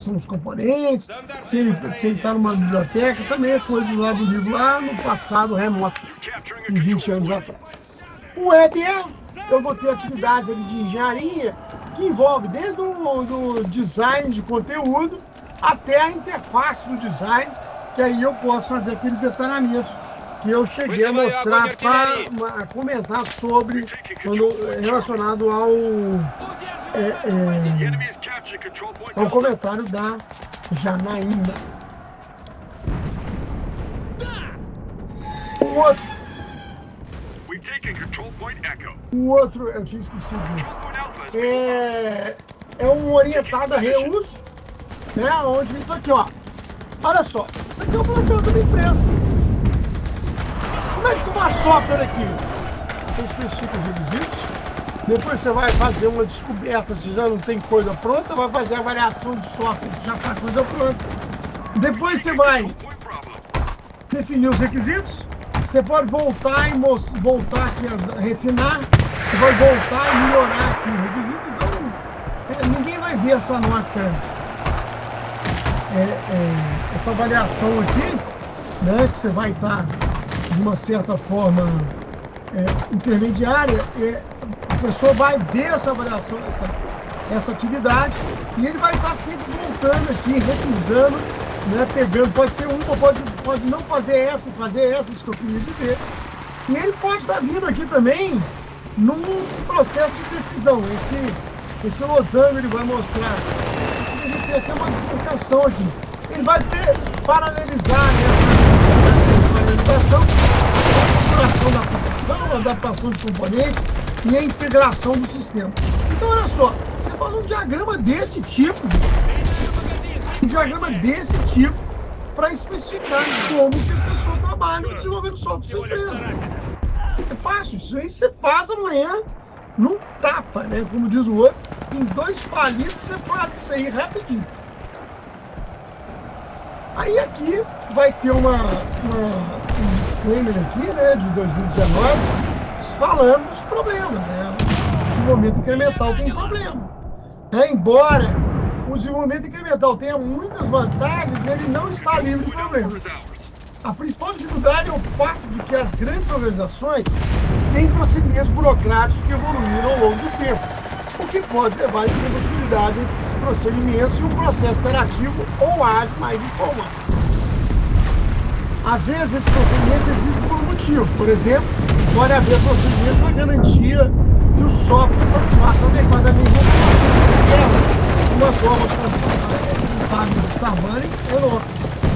são os componentes, se ele está numa biblioteca, também é coisa lá do livro, lá no passado remoto, de 20 anos atrás. O web eu vou ter atividades ali de engenharia, que envolve desde do design de conteúdo até a interface do design, que aí eu posso fazer aqueles detalhamentos que eu cheguei a mostrar para comentar sobre, relacionado ao comentário da Janaína. O outro, eu tinha esquecido disso, é um orientado a reuso, né, onde está aqui, ó. Olha só, isso aqui é o processamento da empresa. Como é que você faz software aqui? Você especifica os requisitos, depois você vai fazer uma descoberta se já não tem coisa pronta, vai fazer a avaliação de software se já está coisa pronta. Depois você vai definir os requisitos, você pode voltar e voltar aqui a refinar, você vai voltar e melhorar aqui o requisito, então ninguém vai ver essa nota, essa avaliação aqui, né, que você vai estar de uma certa forma intermediária, a pessoa vai ver essa avaliação, essa atividade, e ele vai estar sempre voltando aqui, revisando, né, pegando, pode ser uma, pode não fazer essa que eu queria dizer, e ele pode estar vindo aqui também num processo de decisão. Esse losango ele vai mostrar, a gente tem até uma explicação aqui, ele vai paralelizar essa paralelização, a configuração da aplicação, a adaptação de componentes e a integração do sistema. Então olha só, você faz um diagrama desse tipo, para especificar como que as pessoas trabalham desenvolvendo software de empresa. É fácil, isso aí você faz amanhã, num tapa, né? Como diz o outro, em 2 palitos você faz isso aí rapidinho. Aí aqui vai ter um disclaimer aqui, né, de 2019, falando dos problemas, né? O desenvolvimento incremental tem problema. Embora o desenvolvimento incremental tenha muitas vantagens, ele não está livre de problemas. A principal dificuldade é o fato de que as grandes organizações têm procedimentos burocráticos que evoluíram ao longo do tempo, o que pode levar à incompatibilidade entre esses procedimentos e um processo interativo ou ágil mais informal. Às vezes, esses procedimentos existem por um motivo. Por exemplo, pode haver procedimentos para garantia que o software satisfaça adequadamente o sistema. Uma forma contábil de Sarbanes é nota.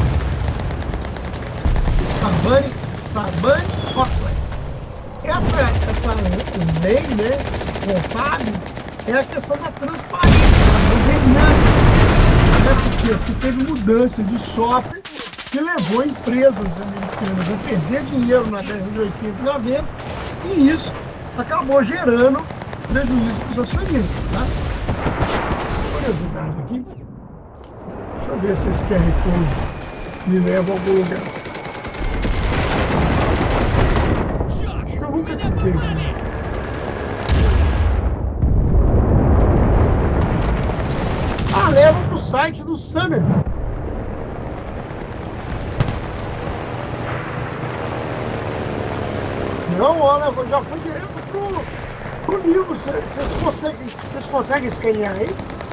Sarbanes-Oxley. Essa lei, né, contábil, é a questão da transparência, da governança, né, porque teve mudança de software que levou empresas americanas a perder dinheiro na década de 80 e 90, e isso acabou gerando prejuízo para os acionistas. Tá? Curiosidade aqui, deixa eu ver se esse QR Code me leva a algum lugar. Acho que eu nunca cliquei aqui. Leva para o site do Summer. Não, olha, já foi direto pro livro. Vocês conseguem escanear aí?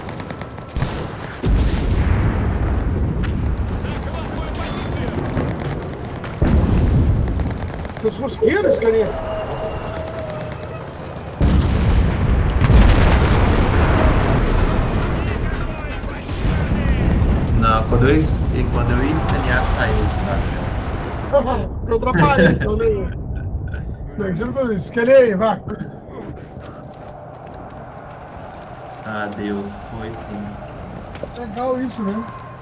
Vocês conseguiram escanear? Não, quando eu ia escanear, saiu. Tá? Eu atrapalhei, então nem. Não, escaneei, vai. Ah, deu. Foi sim. Legal isso, né?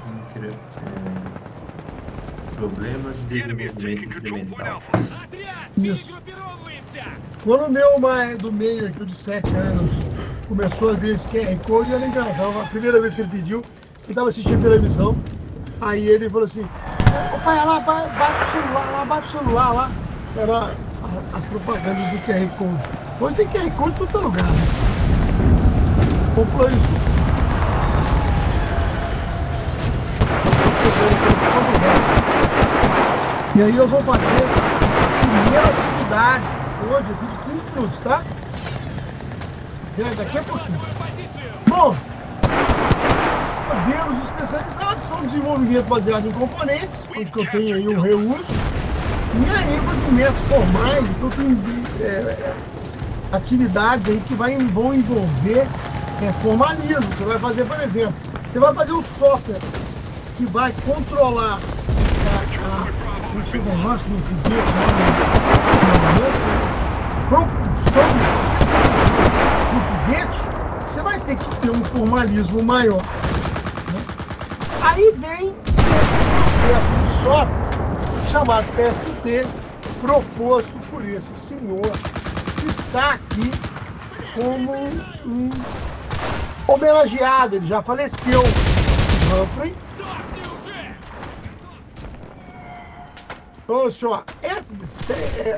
Problemas de desenvolvimento incremental. Isso. Quando o meu do meio aqui, de 7 anos, começou a ver esse QR Code, era engraçado. A primeira vez que ele pediu, ele estava assistindo televisão, aí ele falou assim, ô pai, olha lá, bate o celular lá. Era as propagandas do QR Code. Hoje tem QR Code em todo lugar, né? Comprou isso. E aí nós vamos fazer a primeira atividade hoje aqui de 15 minutos, tá? Daqui a pouquinho. Bom, modelos especializados são desenvolvimento baseado em componentes, onde que eu tenho aí o reuso, e a ênfase em métodos formais, então tem atividades aí que vão envolver formalismo. Você vai fazer, por exemplo, você vai fazer um software que vai controlar propulsão do foguete, você vai ter que ter um formalismo maior. Né? Aí vem esse processo de software chamado PSP, proposto por esse senhor que está aqui como um homenageado. Ele já faleceu, Humphrey. Olha só, antes de ser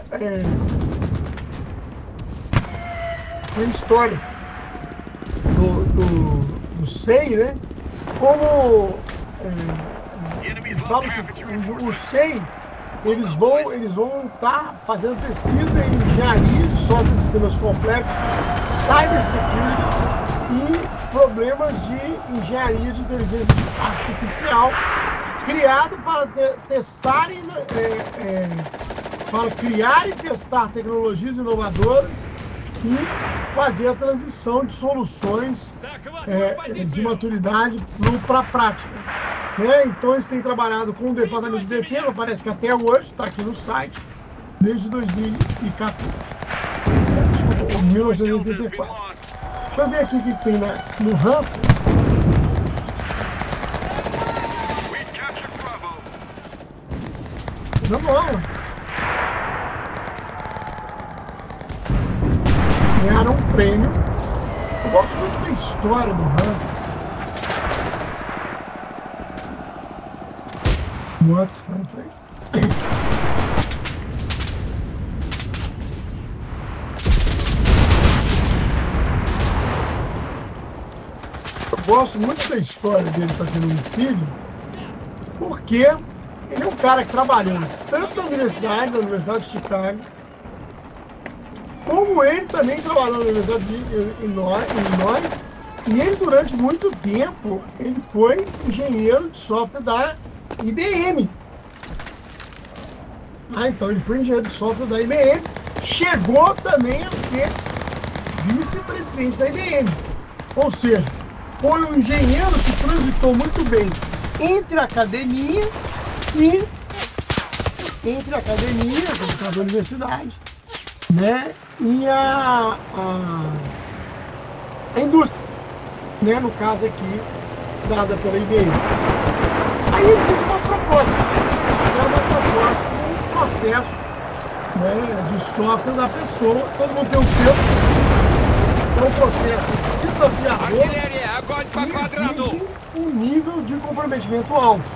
a história do SEI, né? Como eles falam que o SEI, eles vão estar fazendo pesquisa em engenharia de software de sistemas complexos, cybersecurity e problemas de engenharia de inteligência artificial, criado para testar para criar e testar tecnologias inovadoras e fazer a transição de soluções de maturidade para a prática. Né? Então eles têm trabalhado com o Departamento de Defesa, parece que até hoje, está aqui no site, desde 2014. Desculpa, 1984. Deixa eu ver aqui o que tem no Humphrey. Não, ganharam um prêmio. Eu gosto muito da história do Humphrey. What's Humphrey? Eu gosto muito da história dele fazendo um filho, porque ele é um cara que trabalhou tanto na Universidade de Chicago, como ele também trabalhou na Universidade de Illinois, e ele durante muito tempo ele foi engenheiro de software da IBM. Então ele foi engenheiro de software da IBM, chegou também a ser vice-presidente da IBM. Ou seja, foi um engenheiro que transitou muito bem entre a academia e a universidade, né, e a indústria, né, no caso aqui, dada pela IBM. Aí ele fez uma proposta, um processo, né, de software da pessoa, todo mundo tem o seu, é um processo desafiador e exige um nível de comprometimento alto.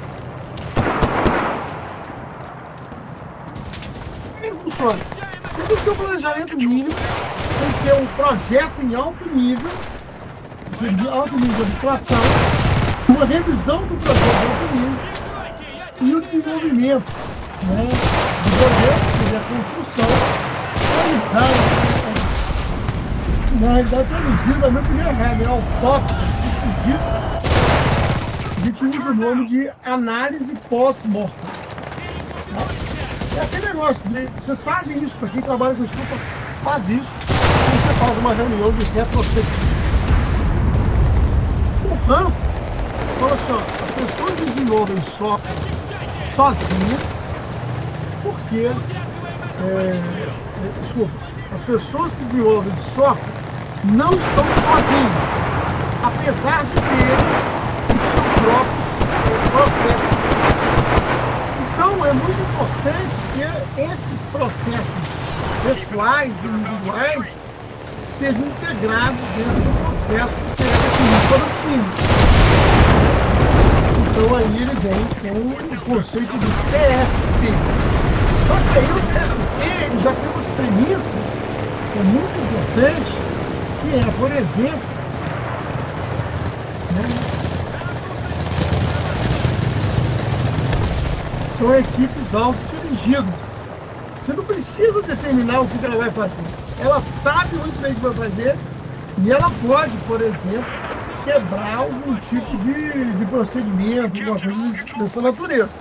Como funciona? Você tem que ter um planejamento mínimo, tem que ter um projeto em alto nível de abstração, uma revisão do projeto de alto nível e o desenvolvimento, né, do projeto, a construção, realizada, na realidade traduzido da minha primeira regra, autópsia, esquisito, a gente usa o nome de análise pós-mortem. É aquele negócio de vocês fazem isso, para quem trabalha com estudo, faz isso, você faz uma reunião de retrospectiva. O campo, olha só, as pessoas desenvolvem software sozinhas, porque as pessoas que desenvolvem software não estão sozinhas, apesar de terem os seus próprios processos. Então é muito importante que esses processos pessoais e individuais estejam integrados dentro do processo que é definido pelo time. Então aí ele vem com o conceito de PSP. Só que aí o PSP ele já tem umas premissas que é muito importante, que é, por exemplo, né, são equipes auto-utilizadas. dirigido. Você não precisa determinar o que ela vai fazer. Ela sabe muito bem o que vai fazer e ela pode, por exemplo, quebrar algum tipo de procedimento, alguma coisa dessa natureza.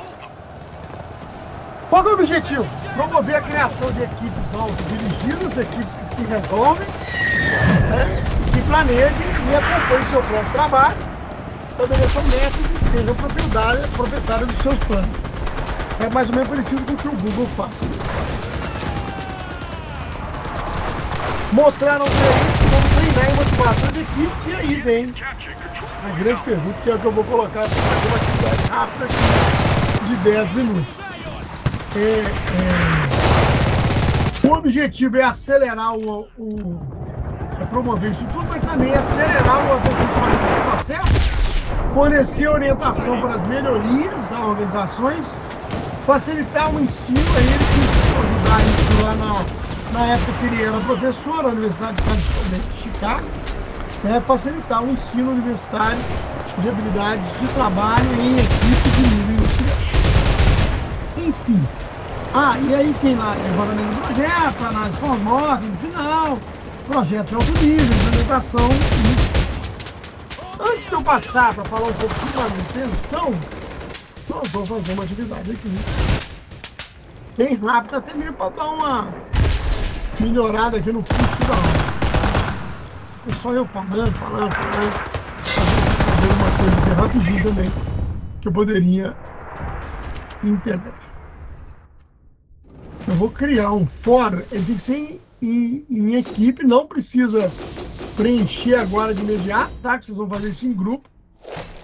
Qual é o objetivo? Promover a criação de equipes autodirigidas, equipes que se resolvem, né, que planejem e acompanhem seu próprio trabalho, estabeleçam métodos e sejam proprietários dos seus planos. É mais ou menos parecido com o que o Google faz. Mostraram para eles como treinar e motivar as equipes, e aí vem a grande pergunta, que é o que eu vou colocar para fazer uma atividade rápida aqui de 10 minutos. O objetivo é acelerar é promover isso tudo, mas também acelerar o aperfeiçoamento do processo, fornecer orientação para as melhorias às organizações, facilitar o ensino a ele, que ajudar isso lá na época que ele era professor na Universidade de Chicago, né, facilitar o ensino universitário de habilidades de trabalho em equipes de nível industrial. Enfim. E aí tem lá levantamento do projeto, análise pós-mortem no final, projeto de alto nível, implementação. Antes de eu passar para falar um pouco de manutenção, nós vamos fazer uma atividade aqui bem rápida, até mesmo para dar uma melhorada aqui no custo da aula. É só eu falando, fazer uma coisa aqui rapidinho também, que eu poderia integrar. Eu vou criar um fora, ele tem que ser em equipe, não precisa preencher agora de imediato, tá? Que vocês vão fazer isso em grupo.